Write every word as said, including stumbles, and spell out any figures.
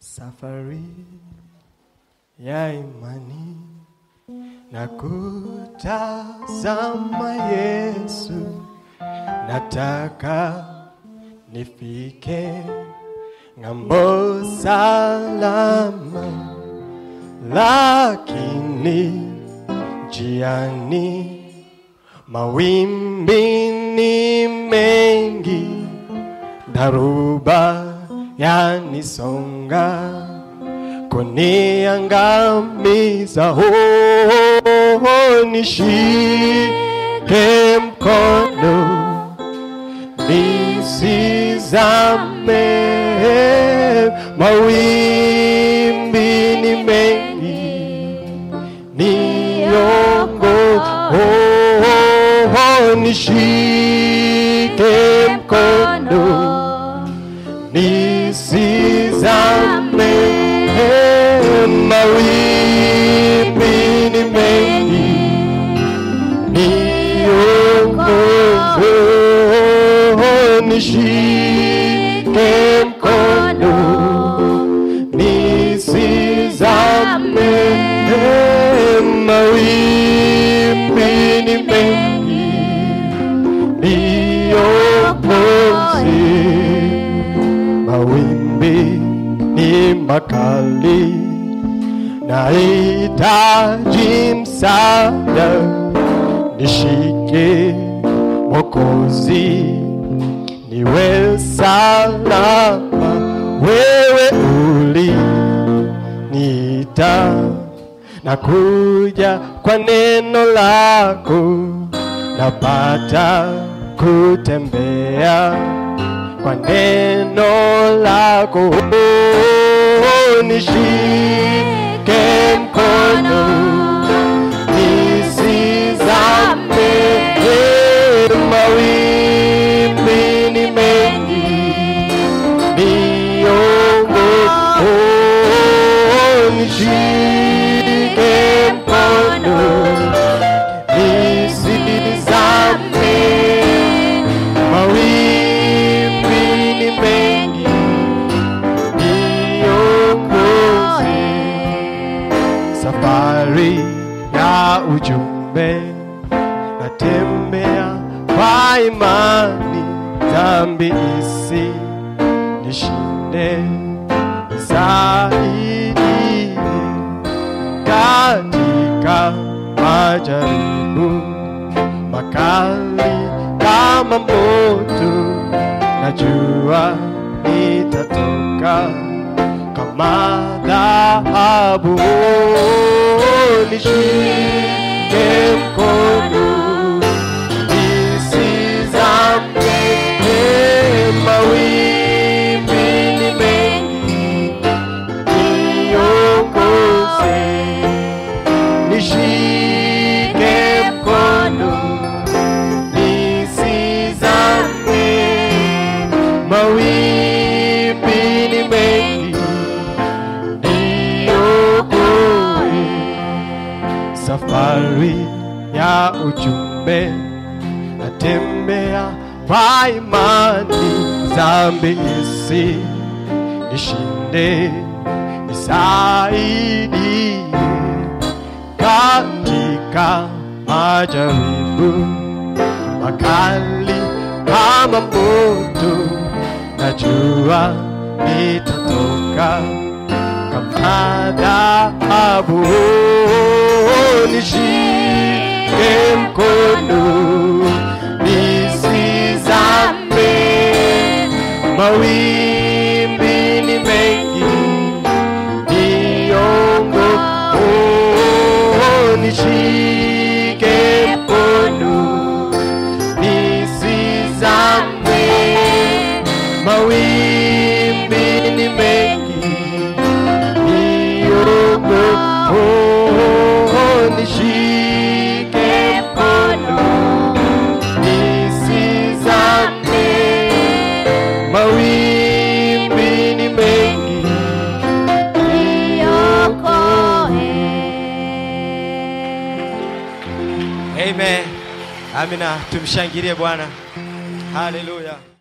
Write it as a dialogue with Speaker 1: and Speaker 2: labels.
Speaker 1: Safari ya imani na kutazama Yesu, nataka nifike ng'ambo salama, lakini njiani mawimbi ni mengi, dharuba yanisonga kuniangamiza. Oh, oh, nishike mkono nisizame, mawimbi ni mengi, niongoze. Oh, oh, oh, nishike mkono nisizame, mawimbi ni mengi, niongoze. Nishike mkono nisizame, mawimbi ni mengi, niongoze. Mawimbi ni makali, nahitaji msaada, nishike Mwokozi, niwe salama. Wewe uliniita na kuja kwa neno lako, napata kutembea kwa neno lako. Oh, nishike mkono nisizame, mawimbi ni mengi, niongoze. Oh, nishike mkono nisizame, mawimbi ni mengi, niongoze. Safari ya ujumbe natembea kwa imani, dhambi isi nishinde, zaidi katika majaribu makali kama moto, najua nitatoka kama dhahabu. Nishike mkono nisizame, mawimbi ni mengi, niongoze. Nishike mkono nisizame, mawimbi ni mengi, niongoze. Safari ya ujumbe natembea kwa imani, dhambi isi nishinde, nisaidie katika majaribu makali kama moto, najua nitatoka kama dhahabu. Nishike mkono nisizame, mawimbi ni mengi, niongoze. Oh, nishike mkono nisizame, mawimbi ni mengi, niongoze. Nishike mkono nisizame, mawimbi ni mengi, niokoe. Amen. Amina, tumshangilie Bwana. Haleluya.